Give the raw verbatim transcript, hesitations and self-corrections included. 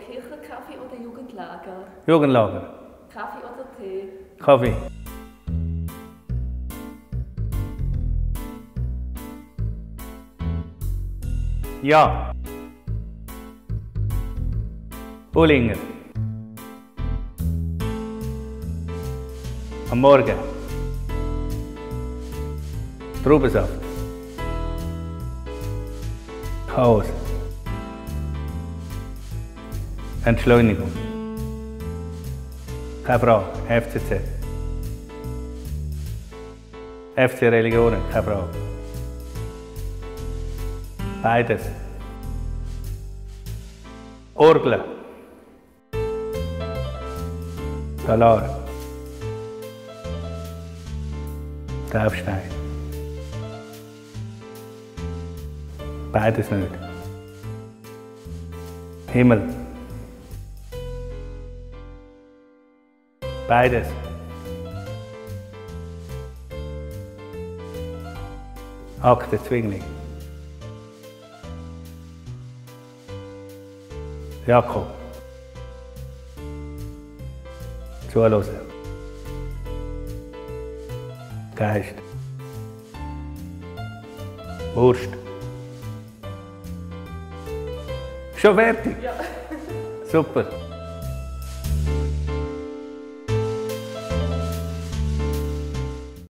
Kirchenkaffee oder Jugendlager? Jugendlager. Kaffee oder Tee? Kaffee. Ja. Bullinger. Am Morgen. Traubensaft. Chaos. Entschleunigung. Keine Frage. F C Z. F C Religionen. Keine Frage. Beides. Orgel. Talar. Taufstein. Beides nicht. Himmel. Beides. Akte Zwingli. Jakob. Zuhören. Geist. Wurst. Schon fertig? Ja. Super.